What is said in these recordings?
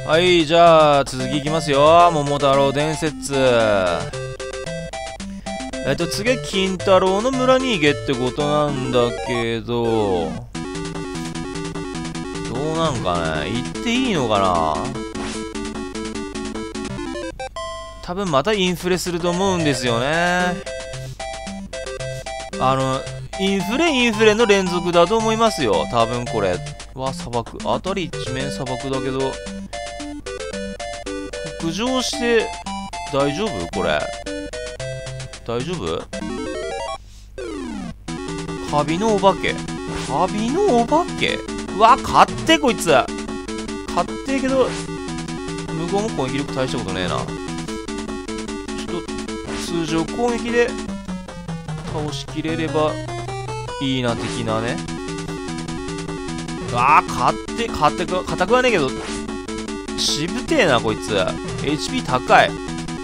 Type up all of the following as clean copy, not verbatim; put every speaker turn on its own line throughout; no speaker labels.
はい、じゃあ続きいきますよ。桃太郎伝説。次は金太郎の村に行けってことなんだけど、どうなんかね、行っていいのかな。多分またインフレすると思うんですよね。インフレの連続だと思いますよ。多分これ。砂漠。辺り一面砂漠だけど、北上して大丈夫これ。大丈夫？カビのお化け。勝手こいつ。勝手けど、向こうも攻撃力大したことねえな。通常攻撃で倒しきれればいいな的なね。勝手くはねえけど、しぶてえなこいつ。 HP 高い。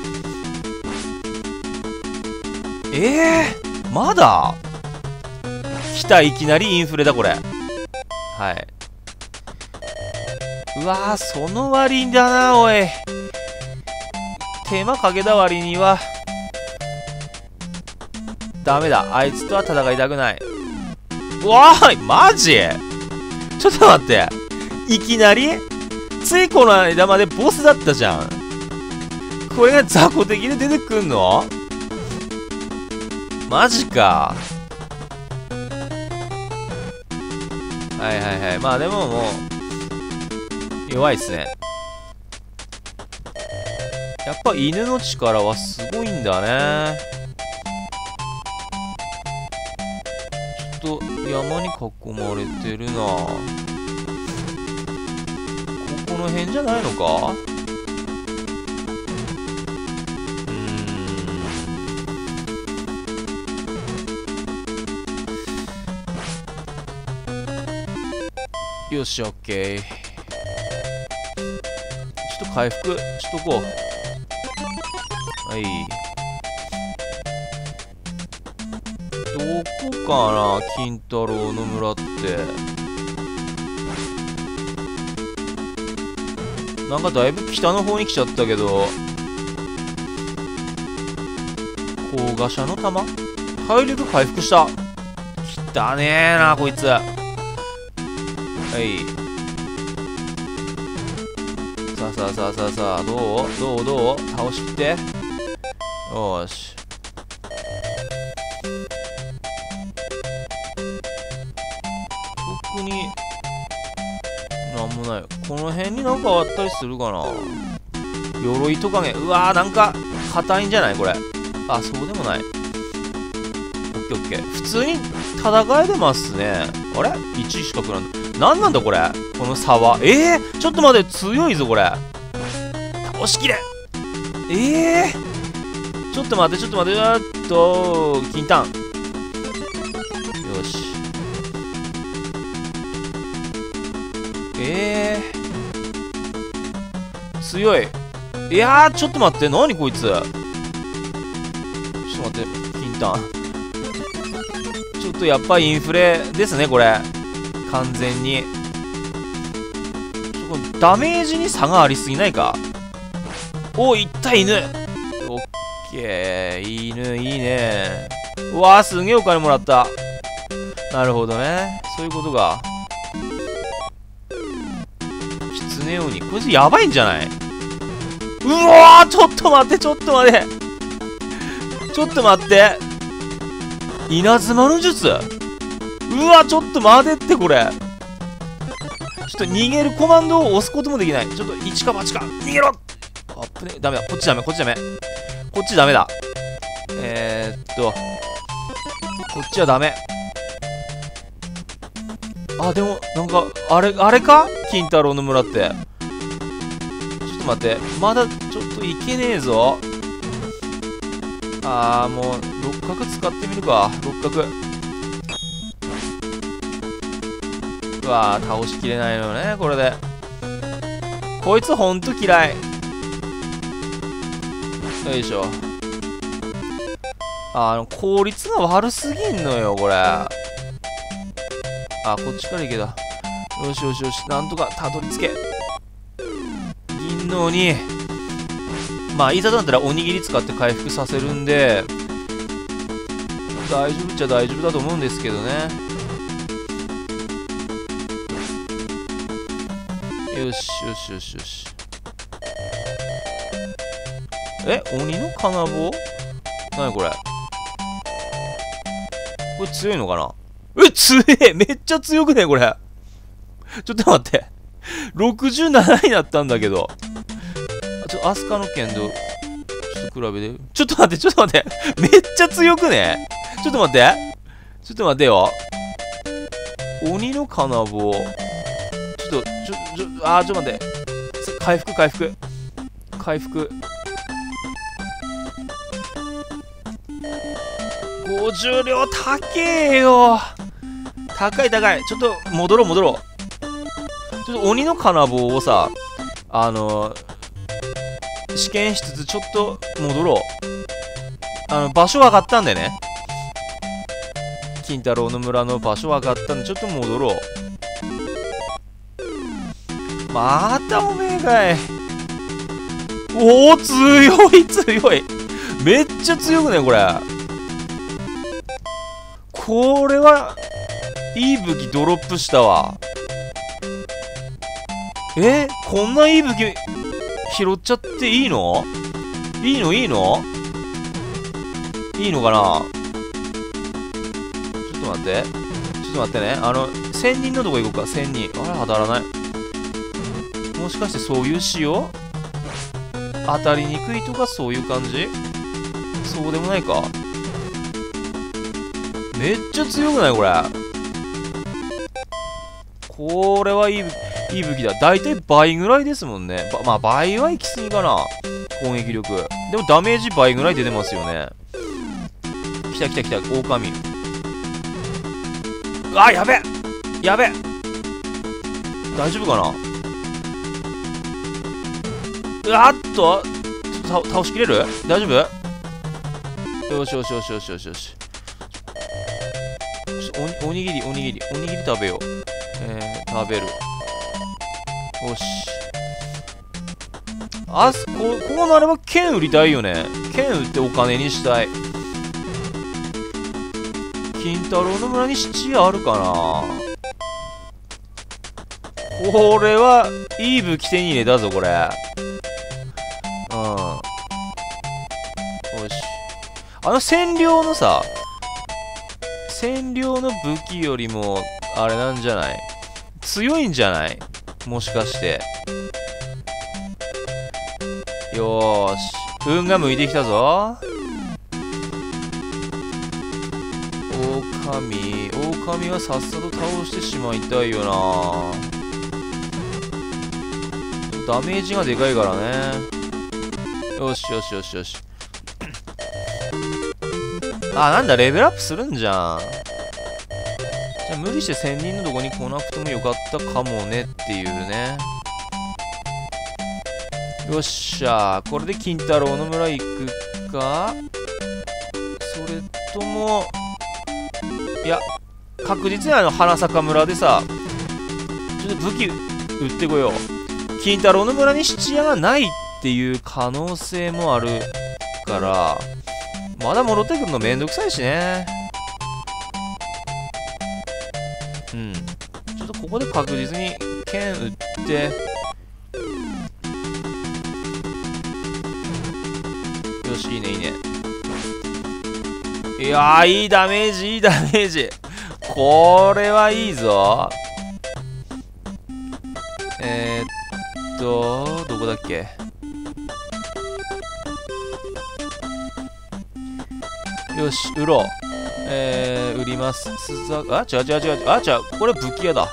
まだ来た。いきなりインフレだこれ。はい。その割にだなおい。手間かけた割にはダメだ。あいつとは戦いたくない。マジ？ちょっと待って。いきなりついこの間までボスだったじゃん。これが雑魚的に出てくんの？マジか。はい。まあでももう弱いっすね。やっぱ犬の力はすごいんだね。ちょっと山に囲まれてるな。この辺じゃないのか？よし、オッケー。ちょっと回復しとこう。はい。どこかな、金太郎の村って。なんかだいぶ北の方に来ちゃったけど、高賀社の弾？体力回復した。汚ねえなこいつ。はい。さあ、どう倒しきって。よーし。特になんもない。この辺になんかあったりするかな。鎧トカゲ。なんか硬いんじゃないこれ。そうでもない。オッケー。普通に戦えてますね。あれ ?1 しか食らん。なんなんだこれ、この差は。ちょっと待って、強いぞこれ。倒しきれ。ちょっと待って。金炭。よし。強い。ちょっと待って、何こいつ。ちょっと待って、金炭。ちょっとやっぱインフレですねこれ。完全にダメージに差がありすぎないか。いった犬。オッケー。犬いいね。すげえお金もらった。なるほどね、そういうことか。狐鬼、こいつやばいんじゃない？ちょっと待って。稲妻の術。ちょっと待ってってこれ。ちょっと逃げるコマンドを押すこともできない。ちょっと一か八か。逃げろ。ダメだ。こっちダメ。こっちダメだ。こっちはダメ。でも、なんか、あれか金太郎の村って。ちょっと待って。まだちょっといけねえぞ。もう、六角使ってみるか。六角。倒しきれないのよね、これで。こいつほんと嫌い。よいしょ。効率が悪すぎんのよ、これ。こっちから行けだ。よし。なんとかたどり着け。 のに、まあいざとなったらおにぎり使って回復させるんで大丈夫っちゃ大丈夫だと思うんですけどね。よしよしよしよし。鬼の金棒？なにこれ？これ強いのかな？強え！めっちゃ強くねこれ。ちょっと待って。67になったんだけど。アスカの剣と、ちょっと比べて。ちょっと待って。めっちゃ強くね？ちょっと待って。よ。鬼の金棒。ちょっと待って。回復。50両高えよ。高い。ちょっと戻ろう。ちょっと鬼の金棒をさ、試験しつつちょっと戻ろう。場所上がったんでね。金太郎の村の場所上がったんでちょっと戻ろう。またおめえかい。おお、強い。めっちゃ強くねこれ。これはいい武器ドロップしたわ。こんないい武器拾っちゃっていいの？いいのかな？ちょっと待ってね。1000人のとこ行こうか。1000人。あれ、当たらない。もしかしてそういう仕様？当たりにくいとかそういう感じ？そうでもないか。めっちゃ強くないこれ。これはいい武器だ。だいたい倍ぐらいですもんね。まあ倍は行き過ぎかな。攻撃力。でもダメージ倍ぐらい出てますよね。来た。狼。やべ。大丈夫かな？倒しきれる？大丈夫？よし。おにぎり食べよう。食べる。よし。こうなれば剣売りたいよね。剣売ってお金にしたい。金太郎の村に七夜あるかな。これはいい武器手に入れたぞこれ。よし。占領の武器よりもあれなんじゃない？強いんじゃない？もしかして。よーし。運が向いてきたぞ。狼はさっさと倒してしまいたいよな。ダメージがでかいからね。よし。なんだ、レベルアップするんじゃん。じゃあ無理して1000人のとこに来なくてもよかったかもねっていうね。よっしゃー。これで金太郎の村行くか？それとも、いや、確実に花坂村でさ、ちょっと武器売ってこよう。金太郎の村に質屋がないっていう可能性もあるから、まだ戻ってくるのめんどくさいしね。ちょっとここで確実に剣売って、よし、いいね。いやー、いいダメージ。これはいいぞ。どこだっけ？よし、売ろう。売ります。違う。これは武器屋だ。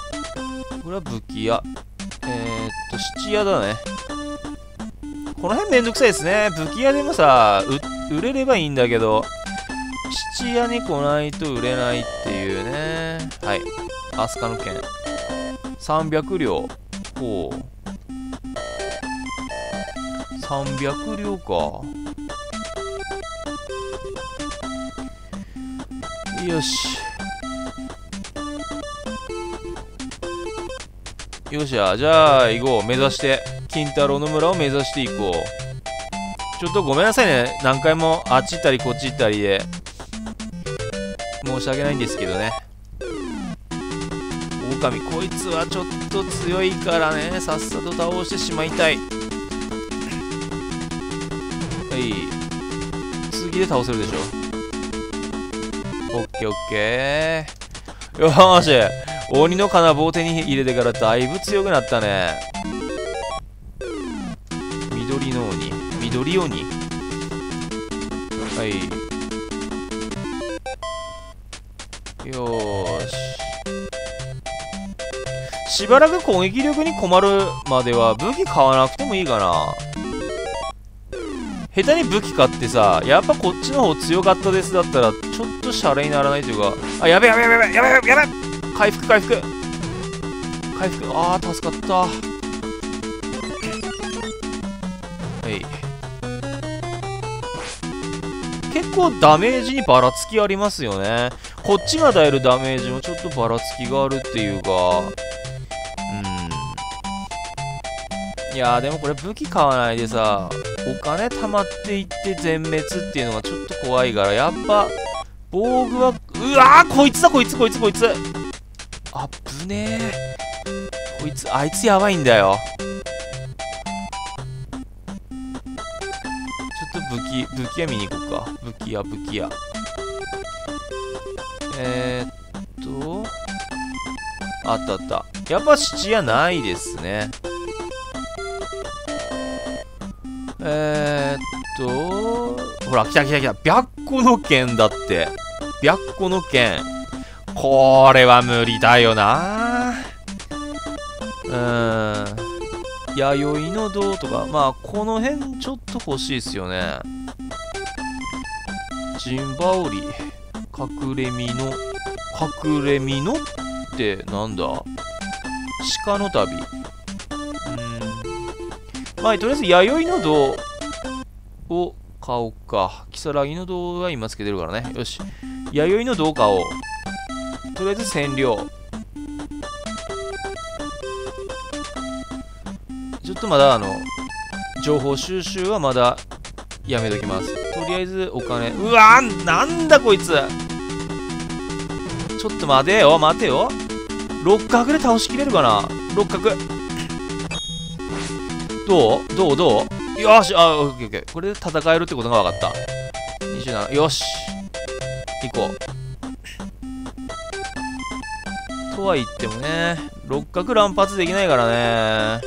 質屋だね。この辺めんどくさいですね。武器屋でもさ、売れればいいんだけど、質屋に来ないと売れないっていうね。はい。アスカの剣。300両。ほう。300両か。よし。 よっしゃ、じゃあ行こう。目指して、金太郎の村を目指していこう。ちょっとごめんなさいね。何回もあっち行ったりこっち行ったりで。申し訳ないんですけどね。狼、こいつはちょっと強いからね。さっさと倒してしまいたい。はい。次で倒せるでしょ。オッケーオッケー。よーし。鬼の金棒を手に入れてからだいぶ強くなったね。緑の鬼。緑鬼。はい。よーし。しばらく攻撃力に困るまでは武器買わなくてもいいかな。下手に武器買ってさ、やっぱこっちの方強かったですだったら、ちょっとシャレにならないというか。あ、やべやべやべやべやべやべ、回復回復回復。あー、助かった。はい。結構ダメージにばらつきありますよね。こっちが与えるダメージもちょっとばらつきがあるっていうか。いやー、でもこれ武器買わないでさ、お金貯まっていって全滅っていうのがちょっと怖いから、やっぱ防具は、うわー、こいつだ、こいつこいつこいつ、あぶねえ、こいつ、あいつやばいんだよ。ちょっと武器屋見に行こうか。武器屋あったあった。やっぱ質屋ないですね。ほら、来た。白虎の剣だって。白虎の剣。これは無理だよな。弥生の銅とか、まあ、この辺ちょっと欲しいっすよね。ジンバオリ。隠れみのってなんだ？鹿の旅。まあ、とりあえず、弥生の銅を買おうか。如月の銅は今つけてるからね。よし。弥生の銅買おう。とりあえず1000両。ちょっとまだ情報収集はまだやめときます。とりあえずお金。うわー、なんだこいつ。ちょっと待てよ。六角で倒しきれるかな。六角。どうよし、オッケー。これで戦えるってことが分かった。27。よし。行こう。とは言ってもね、六角乱発できないからね。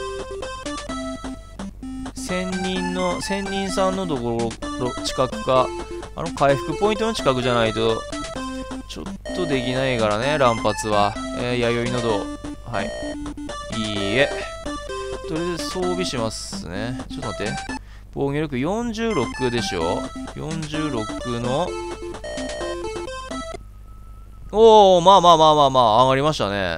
仙人さんのところ近くか、回復ポイントの近くじゃないと、ちょっとできないからね、乱発は。弥生の銅。はい。いいえ。とりあえず装備しますね。ちょっと待って。防御力46でしょ ?46 の。おー、まあ、上がりましたね。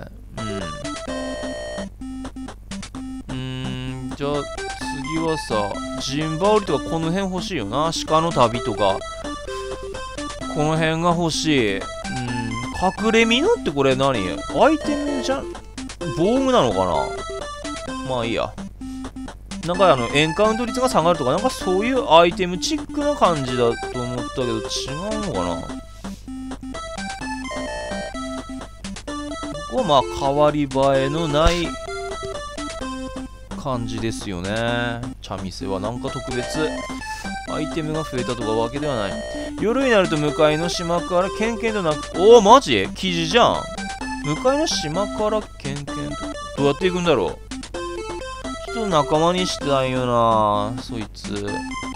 じゃあ、次はさ、ジンバオリとかこの辺欲しいよな。鹿の旅とか。この辺が欲しい。隠れみのってこれ何？アイテムじゃん？防具なのかな？まあいいや。なんかエンカウント率が下がるとか、なんかそういうアイテムチックな感じだと思ったけど、違うのかな？ここはまあ変わり映えのない感じですよね。茶店はなんか特別アイテムが増えたとかわけではない。夜になると向かいの島からケンケンとおお、マジ？記事じゃん。向かいの島からケンケンとどうやって行くんだろう。ちょっと仲間にしたいよな、そいつ。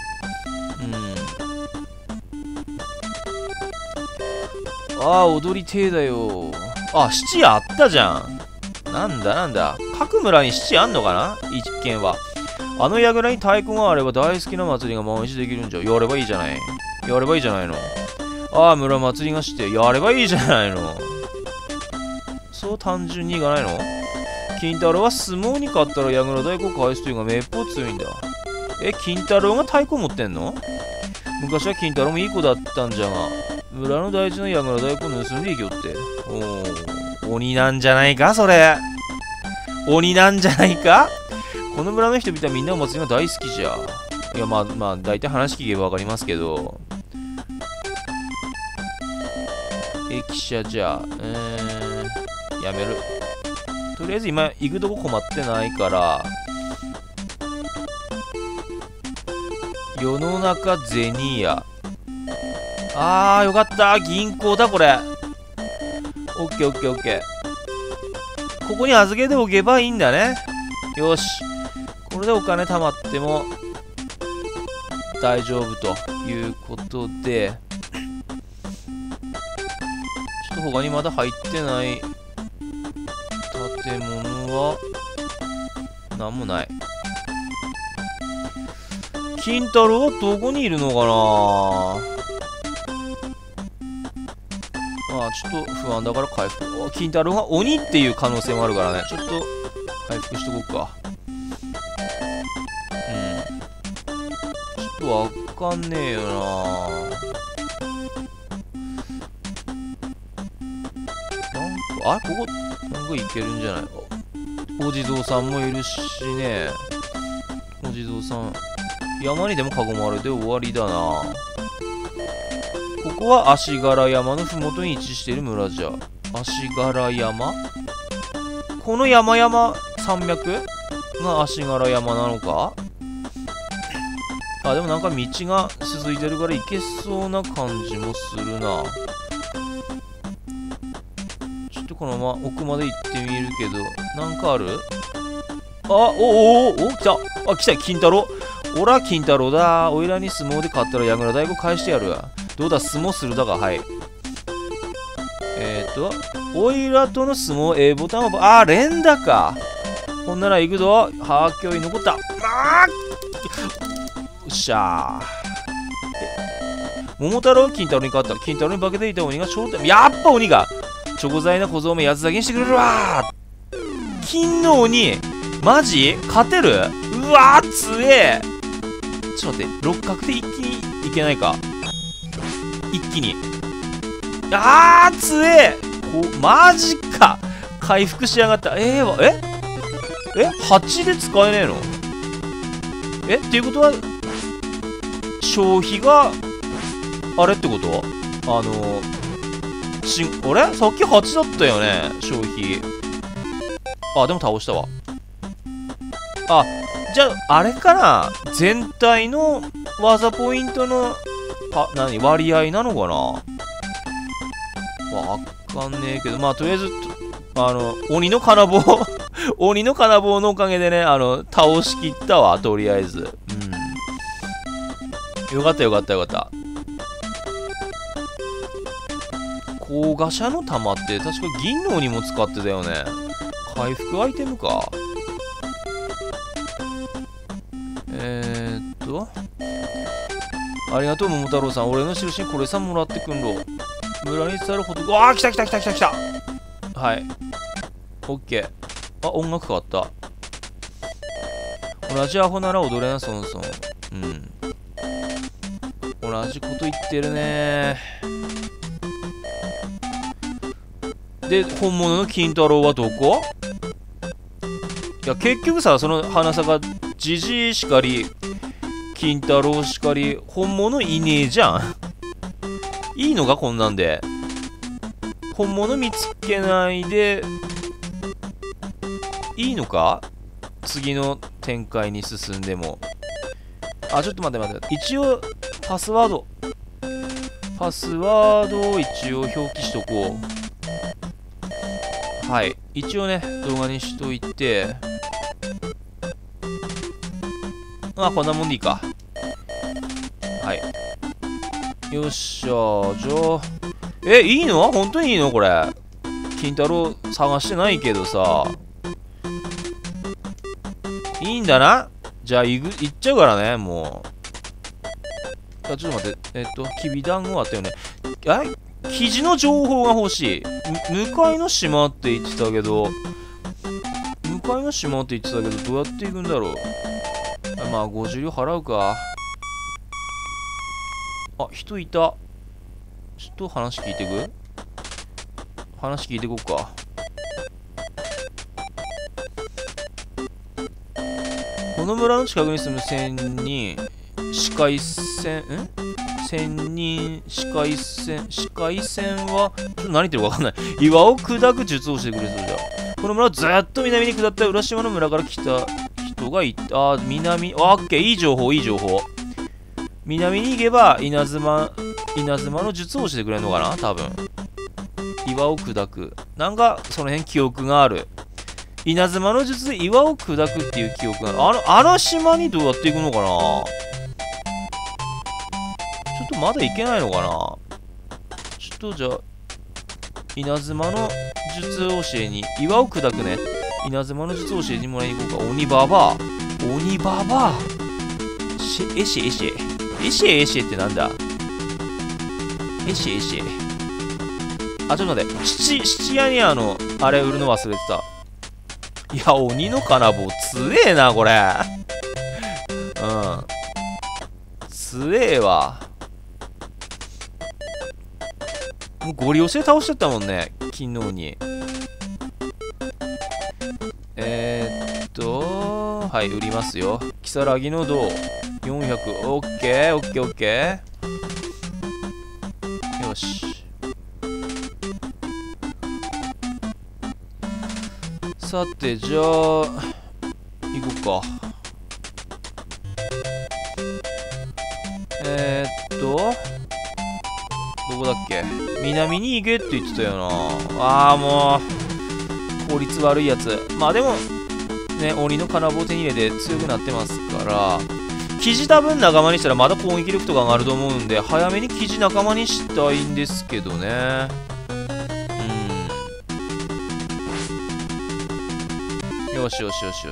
ああ、踊りてえだよ。あ、七あったじゃん。なんだ。各村に七あんのかな、一軒は。あの櫓に太鼓があれば大好きな祭りが毎日できるんじゃ。やればいいじゃない。の。ああ、村祭りがして、やればいいじゃないの。そう単純にいかないの？金太郎は相撲に勝ったら櫓太鼓を返すというのがめっぽう強いんだ。金太郎が太鼓持ってんの？昔は金太郎もいい子だったんじゃが、村の大事な櫓太鼓を盗んでいきよって。鬼なんじゃないか、それ。 鬼なんじゃないか。この村の人々はみんなお祭りが大好きじゃ。いや、まあ、大体話聞けばわかりますけど。駅舎じゃ、やめる。とりあえず今、行くとこ困ってないから、世の中銭屋。よかった。銀行だ、これ。オッケーオッケーオッケー。ここに預けておけばいいんだね。よし。これでお金貯まっても大丈夫ということで、ちょっと他にまだ入ってない建物はなんもない。金太郎はどこにいるのかな。ちょっと不安だから回復。金太郎が鬼っていう可能性もあるからね。ちょっと回復しとこうか。ちょっとわかんねえよな。ここなんかいけるんじゃない。お地蔵さんもいるしね。お地蔵さん山にでも囲まれて終わりだな。ここは足柄山のふもとに位置している村じゃ。足柄山、この山山脈が足柄山なのか。でもなんか道が続いてるから行けそうな感じもするな。ちょっとこのまま奥まで行ってみるけど、なんかある？来た、金太郎。おら、金太郎だ。おいらに相撲で勝ったら矢倉大悟返してやるわ。どうだ、相撲するだが、はい。おいらとの相撲、ボタンは、連打か。ほんなら行くぞ。はー、今日残った。よっしゃー。桃太郎、金太郎に勝った。金太郎に化けていた鬼が正体。やっぱ鬼がチョコ材な小僧めやつだけにしてくれるわ。金の鬼マジ勝てる？うわー、強え。ちょっと待って、六角で一気にいけないか。一気に。強え。マジか。回復しやがった。8で使えねえの？っていうことは消費があれってこと？あれさっき8だったよね、消費。でも倒したわ。じゃあ、あれかな、全体の技ポイントの、割合なのかな。わかんねえけど、とりあえず、鬼の金棒、鬼の金棒のおかげでね、倒しきったわ、とりあえず。よかったよかったよかった。高賀社の玉って確か銀の鬼も使ってたよね。回復アイテムか。ありがとう桃太郎さん。俺の印にこれさんもらってくんろ。村に伝えるほど。来た。はい、オッケー。音楽変わった。同じアホなら踊れな、ソンソン。同じこと言ってるね。で、本物の金太郎はどこ？いや、結局さ、その花坂じじいしかり、金太郎しかり、本物いねえじゃん。いいのか、こんなんで。本物見つけないで、いいのか？次の展開に進んでも。ちょっと待って。一応、パスワードを一応表記しとこう。はい。一応ね、動画にしといて。こんなもんでいいか。はい。よっしゃー。じゃあ、いいの？本当にいいのこれ。金太郎探してないけどさ。いいんだな。じゃあ、行っちゃうからね、もう。ちょっと待って。きびだんごあったよね。記事の情報が欲しい。向かいの島って言ってたけど、どうやって行くんだろう。50両払うか。人いた。ちょっと話聞いてく？話聞いてこっか。 この村の近くに住む仙人、視界線、仙人、視界線は、ちょっと何言ってるかわかんない。岩を砕く術をしてくれそうじゃ。この村はずっと南に下った浦島の村から来た人がいた。南、オッケー、いい情報。南に行けば稲妻の術をしてくれるのかな多分。岩を砕く。なんか、その辺記憶がある。稲妻の術で岩を砕くっていう記憶がある。あの島にどうやって行くのかな。ちょっとまだ行けないのかな。ちょっとじゃあ、稲妻の術教えに、岩を砕くね。稲妻の術教えにもらいに行こうか。鬼ババア。エシエってなんだ。エシエ。あ、ちょっと待って。七夜にあれ売るの忘れてた。いや、鬼の金棒、強えな、これ。強えわ。もうゴリ押しで倒しちゃったもんね、昨日に。はい、売りますよ。如月の銅、400。オッケー。よし。さて、じゃあ、行こうか。どこだっけ。南に行けって言ってたよな。もう、効率悪いやつ。まあでも、ね、鬼の金棒手に入れて強くなってますから、生地多分仲間にしたらまだ攻撃力とか上がると思うんで、早めに生地仲間にしたいんですけどね。よし。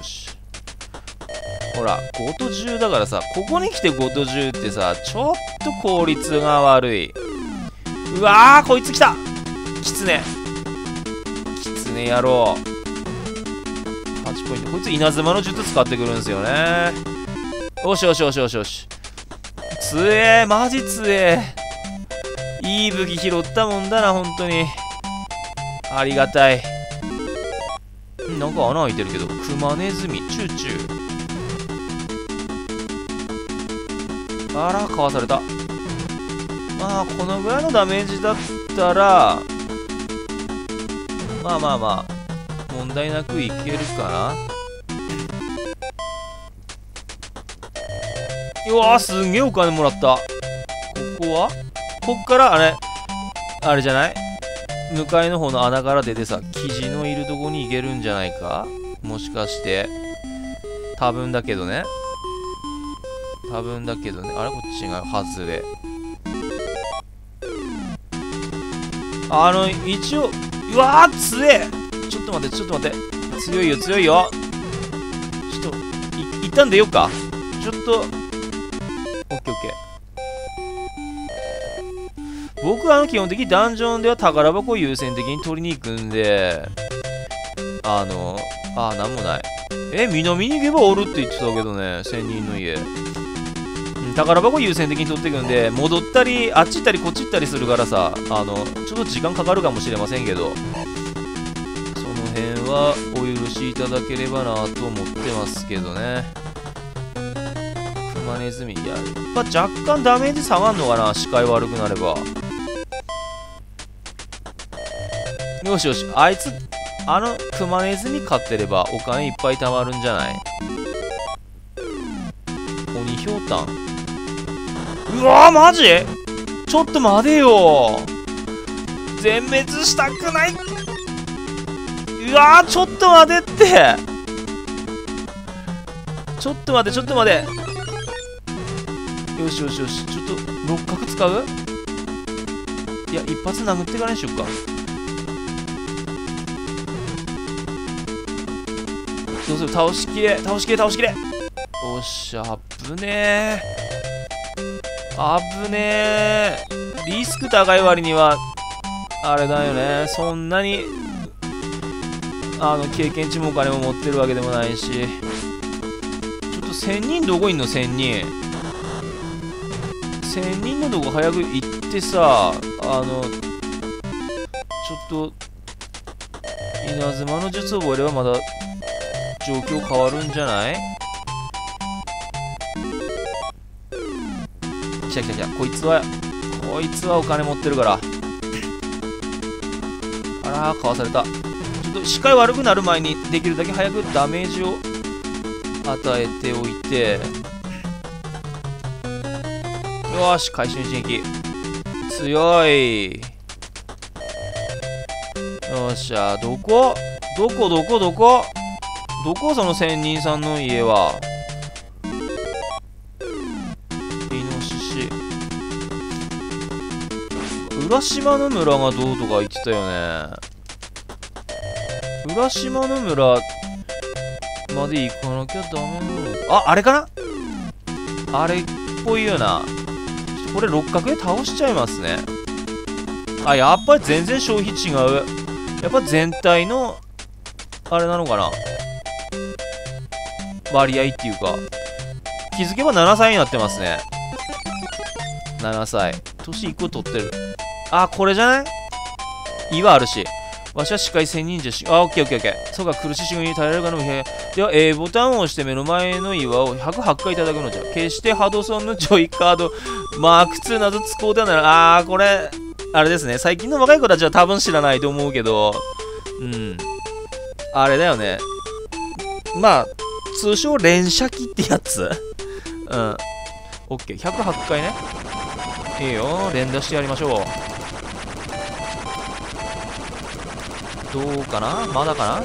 ほら、5と10だからさ、ここに来て5と10ってさ、ちょっと効率が悪い。うわー、こいつ来た。キツネ野郎。8ポイント。こいつ稲妻の術使ってくるんですよね。よし。強え、マジ強え。いい武器拾ったもんだな、ほんとに。ありがたい。なんか穴開いてるけど、クマネズミ、チューチュー。あら、かわされた。まあ、このぐらいのダメージだったら、まあ、問題なくいけるかな。うわー、すんげえお金もらった。こっからあれじゃない？向かいの方の穴から出てさ、生地のいるとこに行けるんじゃないか？もしかして。多分だけどね。あれこっちが外れ。一応、うわー、強え！ちょっと待って。強いよ。ちょっと、一旦出ようか。ちょっと、オッケー。僕は基本的にダンジョンでは宝箱を優先的に取りに行くんで、なんもない。南に行けばおるって言ってたけどね、仙人の家。宝箱優先的に取っていくんで、戻ったり、あっち行ったりこっち行ったりするからさ、ちょっと時間かかるかもしれませんけど、その辺はお許しいただければなと思ってますけどね。クマネズミ、やっぱ若干ダメージ下がんのかな、視界悪くなれば。よし。あいつ、クマネズミ飼ってればお金いっぱい貯まるんじゃない？鬼ひょうたん。うわー、マジ？ちょっと待てよ。全滅したくない。うわー、ちょっと待てって。ちょっと待て。よし。ちょっと、六角使う？いや、一発殴ってからにしよっか。どうする？倒しきれ。おっしゃ、危ねえ。リスク高い割には、あれだよね。そんなに、経験値もお金も持ってるわけでもないし。ちょっと仙人どこいんの？仙人のとこ早く行ってさ、ちょっと、稲妻の術を覚えればまだ状況変わるんじゃない？ 来た来た。こいつはお金持ってるから。あらー、かわされた。ちょっと視界悪くなる前にできるだけ早くダメージを与えておいて、よーし、回収一撃強い。よっしゃ、どこその仙人さんの家は。イノシシ。浦島の村がどうとか言ってたよね。浦島の村まで行かなきゃダメなの。あ、あれかな、あれっぽいよな。これ六角で倒しちゃいますね。あ、やっぱり全然消費違う。やっぱ全体のあれなのかな、割合っていうか。気づけば7歳になってますね。7歳。年1個取ってる。あ、これじゃない？岩あるし。わしは視界1000人じゃし。あ、オッケーオッケーオッケー。そうか、苦しい仕組みに耐えられるかのへ。では、ボタンを押して目の前の岩を108回いただくのじゃ。決してハドソンのジョイカード、マーク2など使うではない。あー、これ、あれですね。最近の若い子たちは多分知らないと思うけど、うん。あれだよね。まあ、通称連射機ってやつ。うん。オッケー。108回ね。いいよ。連打してやりましょう。どうかな、まだかな。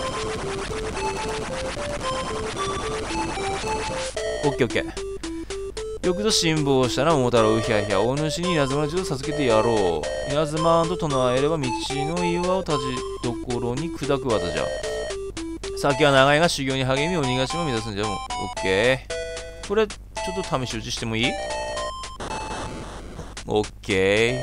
オッケーオッケー。よくぞ辛抱したら桃太郎うひゃひゃ。お主に稲妻の術を授けてやろう。稲妻と唱えれば道の岩を立ちどころに砕く技じゃ。先は長いが修行に励み鬼ヶ島を目指すんじゃ。オッケー。これちょっと試し打ちしてもいい？オッケ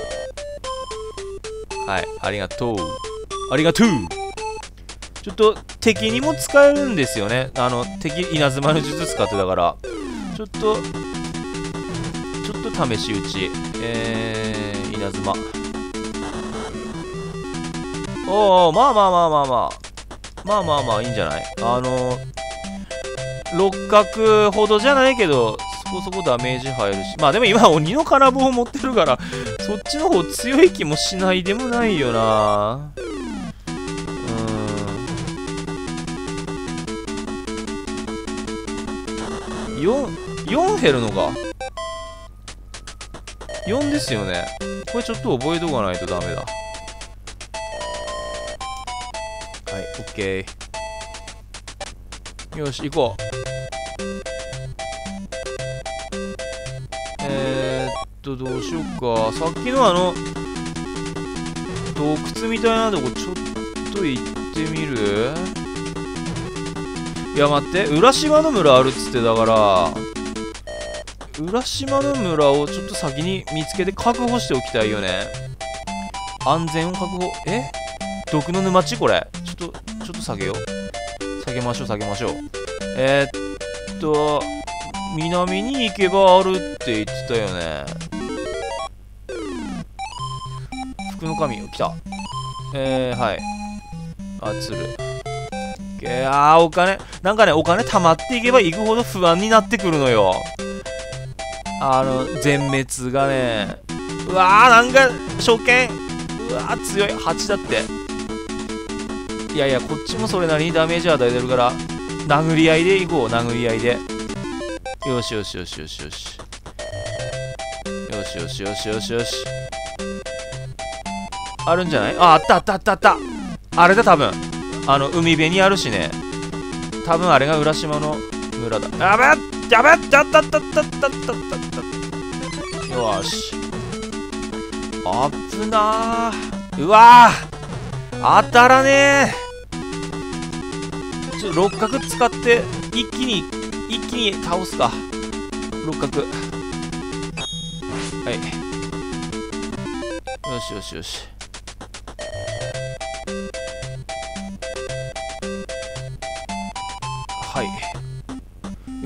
ー。はい、ありがとう。ありがとう。ちょっと敵にも使えるんですよね。敵稲妻の術使ってだから。ちょっと試し打ち。稲妻。おお、まあいいんじゃない？六角ほどじゃないけど、そこそこダメージ入るし。まあでも今鬼の金棒を持ってるから、そっちの方強い気もしないでもないよな。4減るのか。4ですよね。これちょっと覚えとかないとダメだ。はい、オッケー。よし、行こう。どうしようか。さっきの洞窟みたいなとこちょっと行ってみる？いや、待って。浦島の村あるっつってだから、浦島の村をちょっと先に見つけて確保しておきたいよね。安全を確保。毒の沼地これ。ちょっと下げよう。下げましょう。南に行けばあるって言ってたよね。福の神、来た。はい。鶴。お金。なんかね、お金貯まっていけばいくほど不安になってくるのよ。全滅がね。うわー、なんか、初見。うわー、強い。8だって。いやいや、こっちもそれなりにダメージ与えてるから、殴り合いでいこう、殴り合いで。よし。あるんじゃない？あった。あれだ、多分。海辺にあるしね。多分あれが浦島の村だ。やべっよし。危なー。うわー、当たらねー。六角使って一気に倒すか。六角。はい。よし。はい。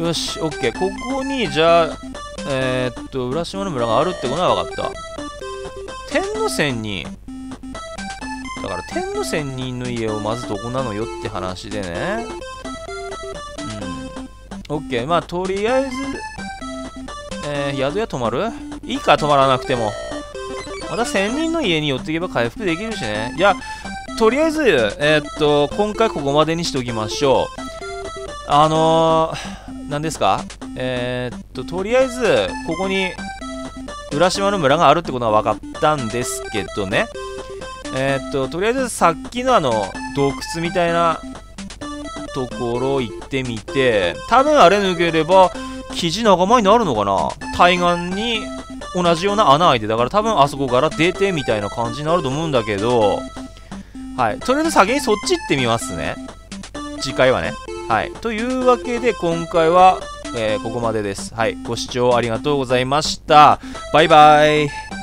よし、オッケー。ここに、じゃあ、浦島の村があるってことは分かった。天の仙人。だから、天の仙人の家をまずどこなのよって話でね。オッケー。まあ、とりあえず、 宿屋泊まる？いいか、泊まらなくても。また仙人の家に寄っていけば回復できるしね。いや、とりあえず、今回ここまでにしておきましょう。何ですか？とりあえず、ここに、浦島の村があるってことが分かったんですけどね。とりあえずさっきの洞窟みたいなところ行ってみて、多分あれ抜ければ、生地仲間になるのかな？対岸に同じような穴開いて、だから多分あそこから出てみたいな感じになると思うんだけど、はい。とりあえず先にそっち行ってみますね。次回はね。はい。というわけで、今回は、ここまでです。はい。ご視聴ありがとうございました。バイバイ。